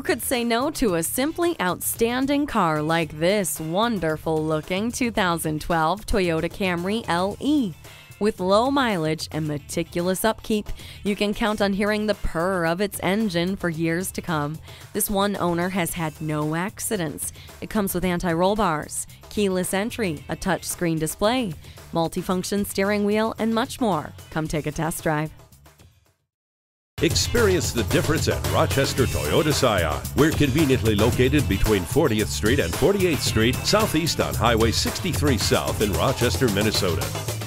could say no to a simply outstanding car like this wonderful-looking 2012 Toyota Camry LE? With low mileage and meticulous upkeep, you can count on hearing the purr of its engine for years to come. This one owner has had no accidents. It comes with anti-roll bars, keyless entry, a touchscreen display, multifunction steering wheel, and much more. Come take a test drive. Experience the difference at Rochester Toyota Scion. We're conveniently located between 40th Street and 48th Street, southeast on Highway 63 South in Rochester, Minnesota.